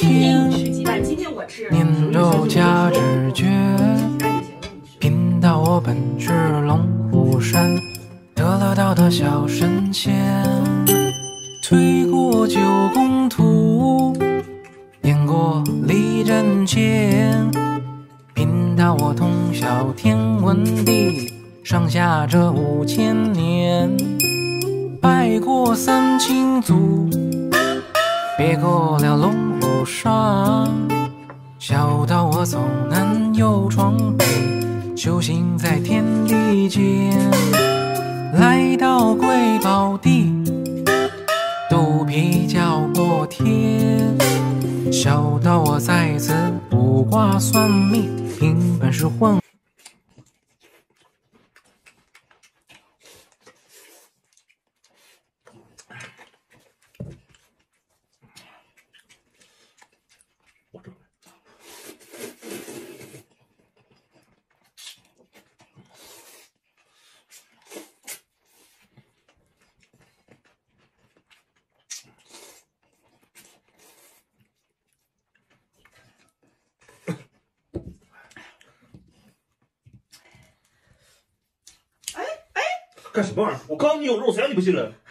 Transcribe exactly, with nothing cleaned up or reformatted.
天，念着价值诀，贫道我本是龙虎山得了道的小神仙，推过九宫图，演过立阵剑，贫道我通晓天文地，上下这五千年，拜过三清祖，别过了龙虎山，小道我走南又闯北，修行在天地间，来到贵宝地，肚皮叫过天，小道我在此卜卦算命，凭本事混。 干什么玩意儿？我告诉你有肉，谁让你不信了？